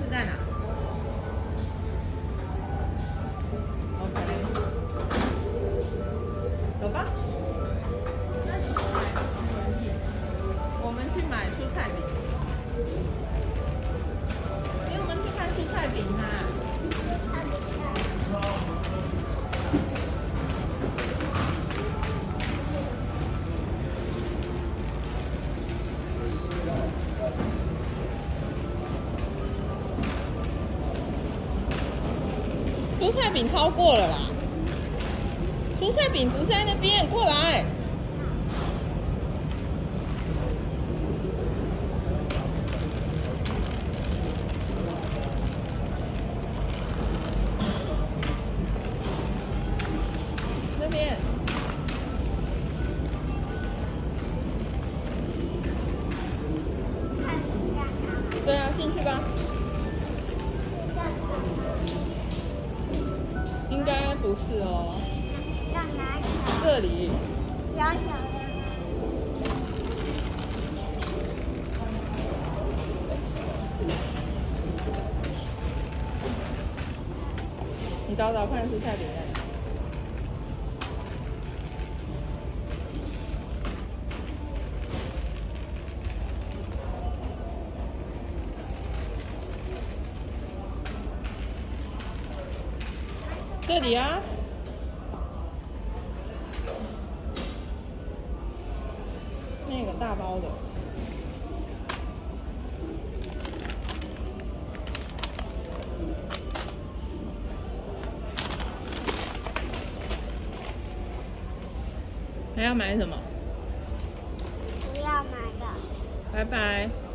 是在哪？ OK， 走吧。我们去买蔬菜饼，因为我们去看蔬菜饼啊。蔬菜饼超过了啦，蔬菜饼不在那边，过来。那边。对啊，进去吧。 应该不是哦。 到哪里？ 这里。 小小的。 你找找看蔬菜饼在哪？这里啊。那个大包的。还要买什么？ 不要买的。 拜拜。